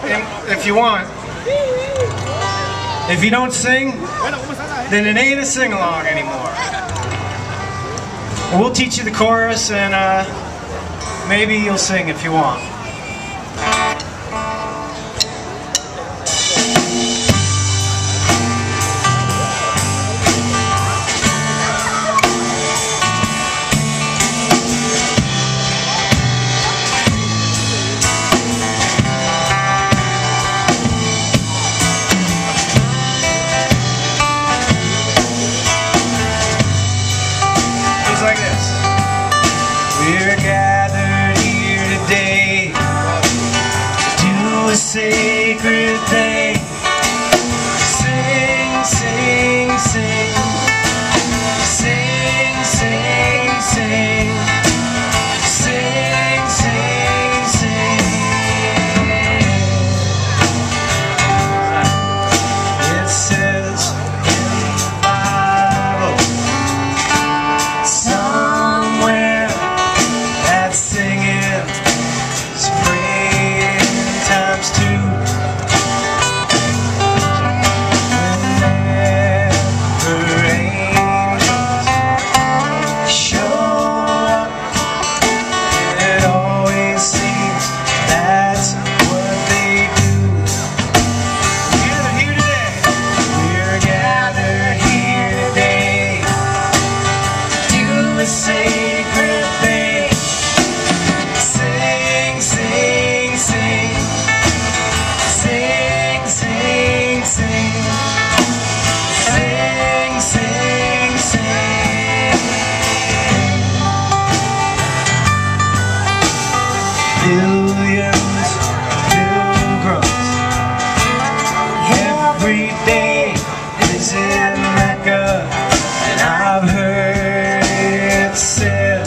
if you want. If you don't sing, then it ain't a sing-along anymore. We'll teach you the chorus, and maybe you'll sing if you want. Like this. We're gathered here today to do a sacred thing. Sing, sing, sing. Sing, sing, sing. Sing, sing, sing. It says in the Bible, somewhere that singing is praying times two. Whenever angels show up, it always seems that's what they do. We're gathered here today to do a sacred thing. Sing, sing, sing. Sing, sing, sing. Sing, sing, sing. Millions of pilgrims every day visit Mecca, and I've heard it said,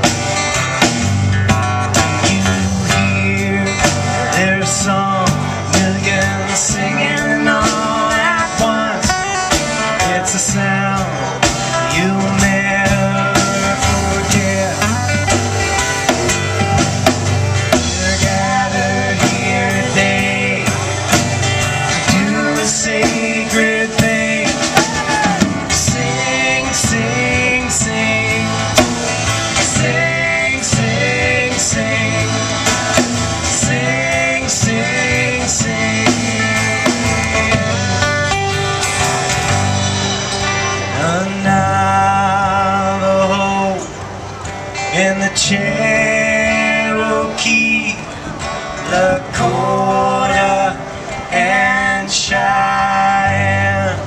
you hear their song, millions singing all at once. It's a sound you'll never forget. We're gathered here today to do a sacred thing. Sing, sing, sing. Sing, sing, sing. Sing, sing, sing. And Navajo in the Cherokee, Lakota and Cheyenne,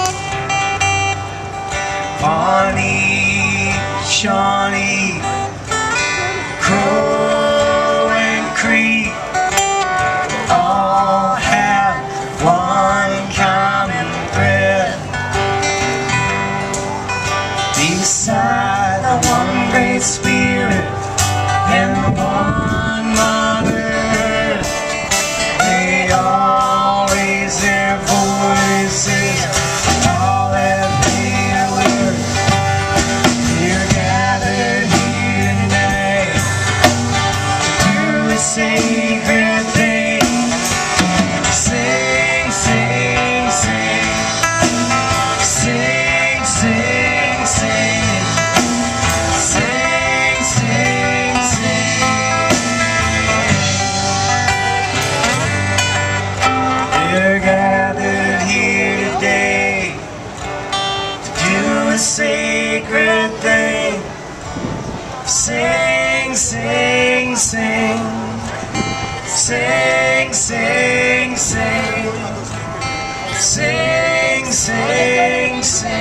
Pawnee, Shawnee, Crow and Cree, all have one common thread. Beside the one great spirit and the one mother earth, they all raise their voices, all that they learn. We're gathered here today to do a sacred thing. Sing, sing, sing. Sing, sing, sing. Sing, sing, sing. We're gathered here today to do a sacred thing. Sing, sing, sing. Sing, sing, sing. Sing, sing, sing.